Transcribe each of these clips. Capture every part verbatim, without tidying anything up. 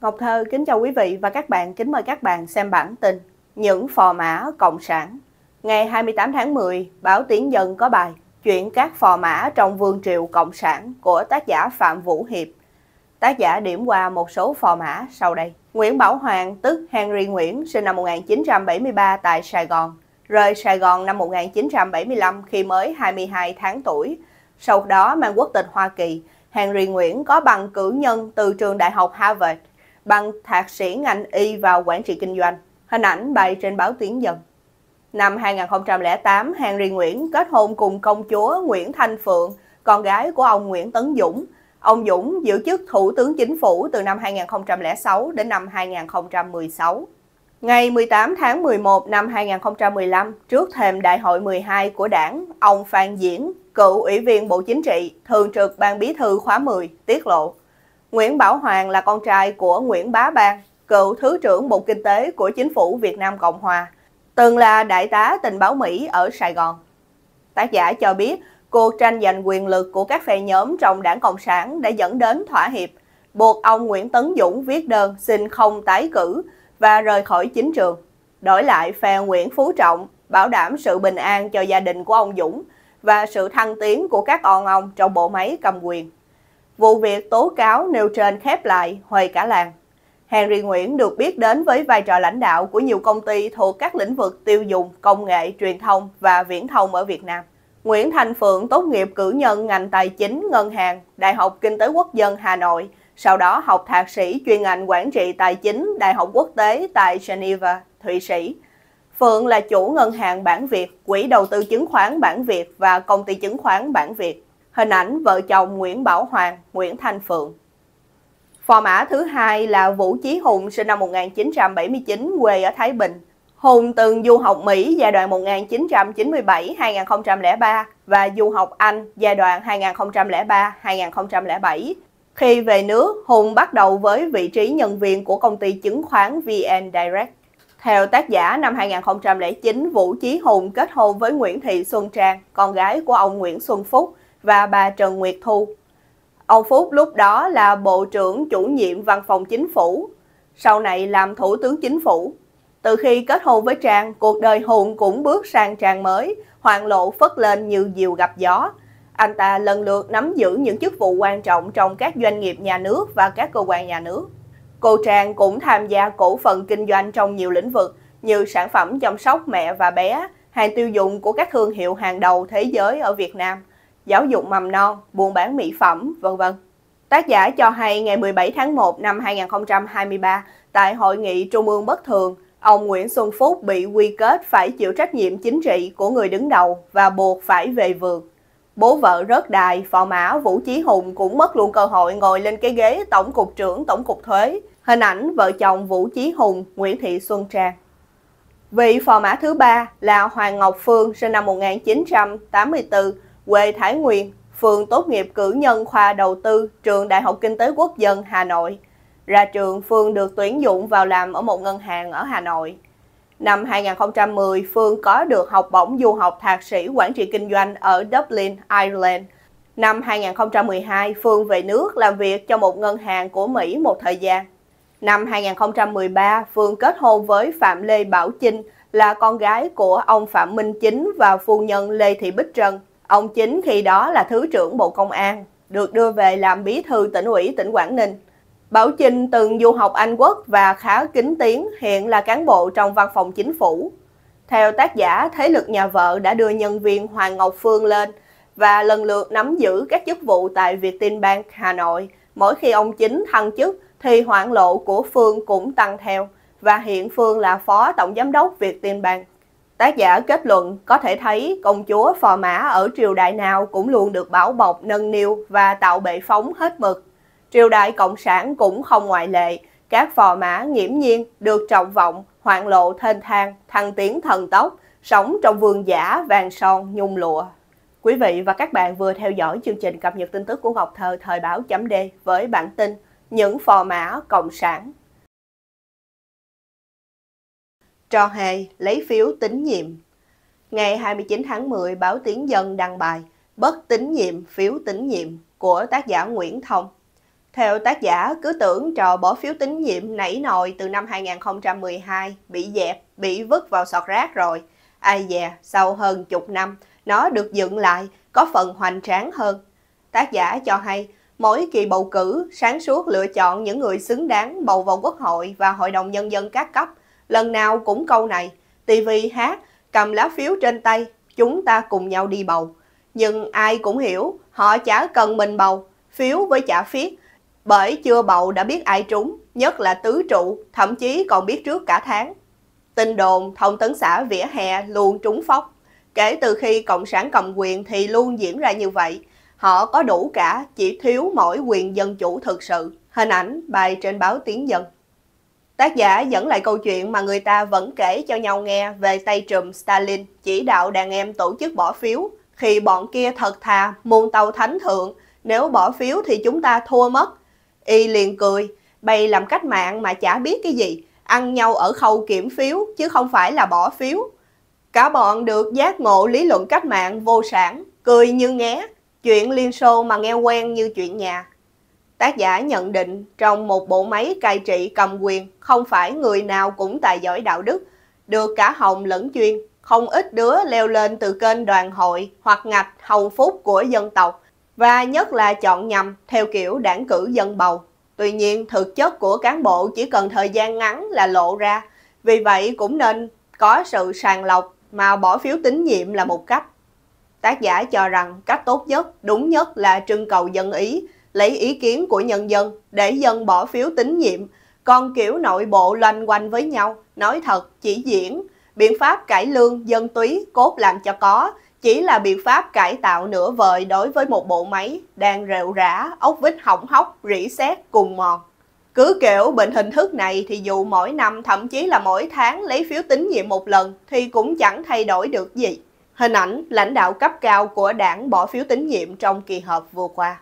Ngọc Thơ kính chào quý vị và các bạn, kính mời các bạn xem bản tin Những phò mã Cộng sản. Ngày hai mươi tám tháng mười, báo Tiến Dân có bài Chuyện các phò mã trong vương triều Cộng sản của tác giả Phạm Vũ Hiệp. Tác giả điểm qua một số phò mã sau đây. Nguyễn Bảo Hoàng tức Henry Nguyễn sinh năm một nghìn chín trăm bảy mươi ba tại Sài Gòn, rời Sài Gòn năm một nghìn chín trăm bảy mươi lăm khi mới hai mươi hai tháng tuổi. Sau đó mang quốc tịch Hoa Kỳ, Henry Nguyễn có bằng cử nhân từ trường đại học Harvard, bằng thạc sĩ ngành y và quản trị kinh doanh. Hình ảnh bày trên báo Tiến Dân. Năm hai nghìn không trăm lẻ tám, Henry Nguyễn kết hôn cùng công chúa Nguyễn Thanh Phượng, con gái của ông Nguyễn Tấn Dũng. Ông Dũng giữ chức Thủ tướng Chính phủ từ năm hai nghìn không trăm lẻ sáu đến năm hai nghìn không trăm mười sáu. Ngày mười tám tháng mười một năm hai nghìn không trăm mười lăm, trước thềm Đại hội mười hai của Đảng, ông Phan Diễn, cựu Ủy viên Bộ Chính trị, Thường trực Ban Bí thư khóa mười, tiết lộ Nguyễn Bảo Hoàng là con trai của Nguyễn Bá Ban, cựu Thứ trưởng Bộ Kinh tế của Chính phủ Việt Nam Cộng Hòa, từng là đại tá tình báo Mỹ ở Sài Gòn. Tác giả cho biết, cuộc tranh giành quyền lực của các phe nhóm trong Đảng Cộng sản đã dẫn đến thỏa hiệp, buộc ông Nguyễn Tấn Dũng viết đơn xin không tái cử và rời khỏi chính trường. Đổi lại, phe Nguyễn Phú Trọng bảo đảm sự bình an cho gia đình của ông Dũng và sự thăng tiến của các con ông trong bộ máy cầm quyền. Vụ việc tố cáo nêu trên khép lại huề cả làng. Henry Nguyễn được biết đến với vai trò lãnh đạo của nhiều công ty thuộc các lĩnh vực tiêu dùng, công nghệ, truyền thông và viễn thông ở Việt Nam. Nguyễn Thanh Phượng tốt nghiệp cử nhân ngành tài chính, ngân hàng, Đại học Kinh tế Quốc dân Hà Nội, sau đó học thạc sĩ chuyên ngành quản trị tài chính, Đại học Quốc tế tại Geneva, Thụy Sĩ. Phượng là chủ ngân hàng Bản Việt, quỹ đầu tư chứng khoán Bản Việt và công ty chứng khoán Bản Việt. Hình ảnh vợ chồng Nguyễn Bảo Hoàng, Nguyễn Thanh Phượng. Phò mã thứ hai là Vũ Chí Hùng sinh năm một nghìn chín trăm bảy mươi chín, quê ở Thái Bình. Hùng từng du học Mỹ giai đoạn một nghìn chín trăm chín mươi bảy đến hai nghìn không trăm lẻ ba và du học Anh giai đoạn hai nghìn không trăm lẻ ba đến hai nghìn không trăm lẻ bảy. Khi về nước, Hùng bắt đầu với vị trí nhân viên của công ty chứng khoán vê en Direct. Theo tác giả, năm hai nghìn không trăm lẻ chín, Vũ Chí Hùng kết hôn với Nguyễn Thị Xuân Trang, con gái của ông Nguyễn Xuân Phúc và bà Trần Nguyệt Thu. Ông Phúc lúc đó là Bộ trưởng chủ nhiệm Văn phòng Chính phủ, sau này làm Thủ tướng Chính phủ. Từ khi kết hôn với Trang, cuộc đời Hùng cũng bước sang trang mới, hoạn lộ phất lên như diều gặp gió. Anh ta lần lượt nắm giữ những chức vụ quan trọng trong các doanh nghiệp nhà nước và các cơ quan nhà nước. Cô Trang cũng tham gia cổ phần kinh doanh trong nhiều lĩnh vực như sản phẩm chăm sóc mẹ và bé, hàng tiêu dùng của các thương hiệu hàng đầu thế giới ở Việt Nam, giáo dục mầm non, buôn bán mỹ phẩm, vân vân. Tác giả cho hay ngày mười bảy tháng một năm hai nghìn không trăm hai mươi ba, tại Hội nghị Trung ương Bất thường, ông Nguyễn Xuân Phúc bị quy kết phải chịu trách nhiệm chính trị của người đứng đầu và buộc phải về vườn. Bố vợ rớt đài, phò mã Vũ Chí Hùng cũng mất luôn cơ hội ngồi lên cái ghế Tổng cục trưởng Tổng cục Thuế. Hình ảnh vợ chồng Vũ Chí Hùng, Nguyễn Thị Xuân Trang. Vị phò mã thứ ba là Hoàng Ngọc Phương sinh năm một nghìn chín trăm tám mươi tư, quê Thái Nguyên. Phương tốt nghiệp cử nhân khoa đầu tư, trường Đại học Kinh tế Quốc dân Hà Nội. Ra trường, Phương được tuyển dụng vào làm ở một ngân hàng ở Hà Nội. Năm hai nghìn không trăm mười, Phương có được học bổng du học thạc sĩ quản trị kinh doanh ở Dublin, Ireland. Năm hai nghìn không trăm mười hai, Phương về nước làm việc cho một ngân hàng của Mỹ một thời gian. Năm hai nghìn không trăm mười ba, Phương kết hôn với Phạm Lê Bảo Chinh, là con gái của ông Phạm Minh Chính và phu nhân Lê Thị Bích Trân. Ông Chính khi đó là Thứ trưởng Bộ Công an, được đưa về làm bí thư tỉnh ủy tỉnh Quảng Ninh. Bảo Chinh từng du học Anh Quốc và khá kín tiếng, hiện là cán bộ trong văn phòng chính phủ. Theo tác giả, thế lực nhà vợ đã đưa nhân viên Hoàng Ngọc Phương lên và lần lượt nắm giữ các chức vụ tại Vietinbank Hà Nội. Mỗi khi ông Chính thăng chức thì hoạn lộ của Phương cũng tăng theo và hiện Phương là Phó Tổng Giám đốc Vietinbank. Tác giả kết luận có thể thấy công chúa phò mã ở triều đại nào cũng luôn được bảo bọc, nâng niu và tạo bệ phóng hết mực. Triều đại Cộng sản cũng không ngoại lệ, các phò mã nghiễm nhiên được trọng vọng, hoạn lộ thênh thang, thăng tiến thần tốc, sống trong vườn giả vàng son nhung lụa. Quý vị và các bạn vừa theo dõi chương trình cập nhật tin tức của Ngọc Thơ thời báo chấm D với bản tin Những phò mã Cộng sản. Trò hề lấy phiếu tín nhiệm. Ngày hai mươi chín tháng mười, báo Tiến Dân đăng bài Bất tín nhiệm phiếu tín nhiệm của tác giả Nguyễn Thông. Theo tác giả, cứ tưởng trò bỏ phiếu tín nhiệm nảy nồi từ năm hai nghìn không trăm mười hai, bị dẹp, bị vứt vào sọt rác rồi. Ai dè, sau hơn chục năm, nó được dựng lại, có phần hoành tráng hơn. Tác giả cho hay, mỗi kỳ bầu cử, sáng suốt lựa chọn những người xứng đáng bầu vào Quốc hội và Hội đồng Nhân dân các cấp. Lần nào cũng câu này, ti vi hát, cầm lá phiếu trên tay, chúng ta cùng nhau đi bầu. Nhưng ai cũng hiểu, họ chả cần mình bầu, phiếu với chả phiết. Bởi chưa bầu đã biết ai trúng, nhất là tứ trụ, thậm chí còn biết trước cả tháng. Tin đồn thông tấn xã vỉa hè luôn trúng phóc. Kể từ khi Cộng sản cầm quyền thì luôn diễn ra như vậy. Họ có đủ cả, chỉ thiếu mỗi quyền dân chủ thực sự. Hình ảnh bài trên báo Tiếng Dân. Tác giả dẫn lại câu chuyện mà người ta vẫn kể cho nhau nghe về tay trùm Stalin chỉ đạo đàn em tổ chức bỏ phiếu. Khi bọn kia thật thà, muôn tàu thánh thượng, nếu bỏ phiếu thì chúng ta thua mất. Y liền cười, bày làm cách mạng mà chả biết cái gì, ăn nhau ở khâu kiểm phiếu chứ không phải là bỏ phiếu. Cả bọn được giác ngộ lý luận cách mạng vô sản, cười như nghé, chuyện Liên Xô mà nghe quen như chuyện nhà. Tác giả nhận định trong một bộ máy cai trị cầm quyền không phải người nào cũng tài giỏi đạo đức, được cả hồng lẫn chuyên, không ít đứa leo lên từ kênh đoàn hội hoặc ngạch hồng phúc của dân tộc, và nhất là chọn nhầm theo kiểu đảng cử dân bầu. Tuy nhiên, thực chất của cán bộ chỉ cần thời gian ngắn là lộ ra, vì vậy cũng nên có sự sàng lọc mà bỏ phiếu tín nhiệm là một cách. Tác giả cho rằng cách tốt nhất, đúng nhất là trưng cầu dân ý, lấy ý kiến của nhân dân để dân bỏ phiếu tín nhiệm, còn kiểu nội bộ loanh quanh với nhau, nói thật, chỉ diễn. Biện pháp cải lương, dân túy, cốt làm cho có, chỉ là biện pháp cải tạo nửa vời đối với một bộ máy đang rệu rã, ốc vít hỏng hóc, rỉ sét cùng mòn. Cứ kiểu bệnh hình thức này thì dù mỗi năm, thậm chí là mỗi tháng lấy phiếu tín nhiệm một lần thì cũng chẳng thay đổi được gì. Hình ảnh lãnh đạo cấp cao của đảng bỏ phiếu tín nhiệm trong kỳ họp vừa qua.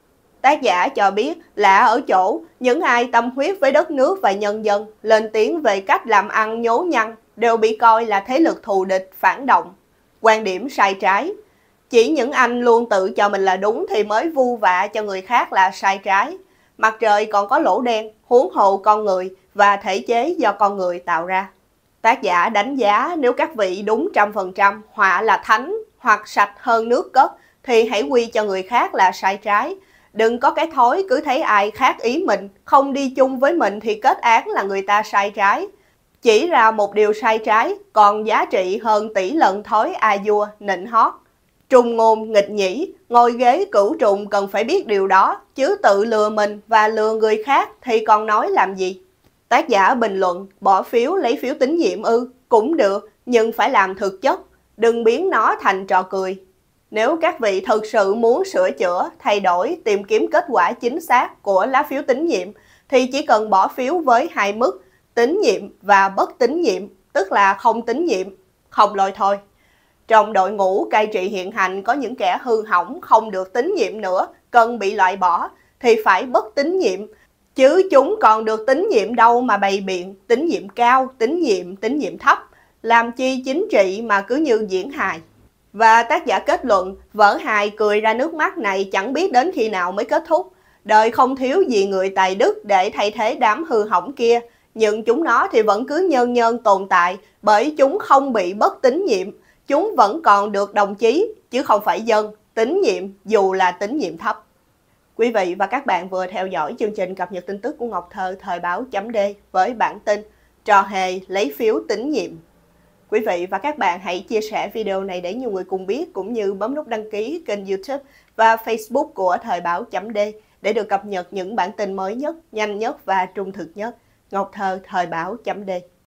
Tác giả cho biết lạ ở chỗ, những ai tâm huyết với đất nước và nhân dân, lên tiếng về cách làm ăn nhố nhăng, đều bị coi là thế lực thù địch, phản động. Quan điểm sai trái. Chỉ những anh luôn tự cho mình là đúng thì mới vu vạ cho người khác là sai trái. Mặt trời còn có lỗ đen, huống hồ con người và thể chế do con người tạo ra. Tác giả đánh giá nếu các vị đúng trăm phần trăm họa là thánh hoặc sạch hơn nước cất thì hãy quy cho người khác là sai trái. Đừng có cái thói cứ thấy ai khác ý mình, không đi chung với mình thì kết án là người ta sai trái. Chỉ ra một điều sai trái còn giá trị hơn tỷ lần thói a vua nịnh hót. Trùng ngôn nghịch nhĩ, ngồi ghế cửu trùng cần phải biết điều đó, chứ tự lừa mình và lừa người khác thì còn nói làm gì. Tác giả bình luận, bỏ phiếu lấy phiếu tín nhiệm ư, cũng được, nhưng phải làm thực chất, đừng biến nó thành trò cười. Nếu các vị thực sự muốn sửa chữa, thay đổi, tìm kiếm kết quả chính xác của lá phiếu tín nhiệm, thì chỉ cần bỏ phiếu với hai mức, tín nhiệm và bất tín nhiệm, tức là không tín nhiệm, không lôi thôi. Trong đội ngũ cai trị hiện hành có những kẻ hư hỏng không được tín nhiệm nữa, cần bị loại bỏ, thì phải bất tín nhiệm. Chứ chúng còn được tín nhiệm đâu mà bày biện, tín nhiệm cao, tín nhiệm, tín nhiệm thấp, làm chi chính trị mà cứ như diễn hài. Và tác giả kết luận, vở hài cười ra nước mắt này chẳng biết đến khi nào mới kết thúc. Đời không thiếu gì người tài đức để thay thế đám hư hỏng kia, nhưng chúng nó thì vẫn cứ nhơn nhơn tồn tại bởi chúng không bị bất tín nhiệm. Chúng vẫn còn được đồng chí, chứ không phải dân, tín nhiệm dù là tín nhiệm thấp. Quý vị và các bạn vừa theo dõi chương trình cập nhật tin tức của Ngọc Thơ thời báo chấm D với bản tin Trò hề lấy phiếu tín nhiệm. Quý vị và các bạn hãy chia sẻ video này để nhiều người cùng biết, cũng như bấm nút đăng ký kênh YouTube và Facebook của thời báo chấm D để được cập nhật những bản tin mới nhất, nhanh nhất và trung thực nhất. Ngọc Thơ thời báo chấm D.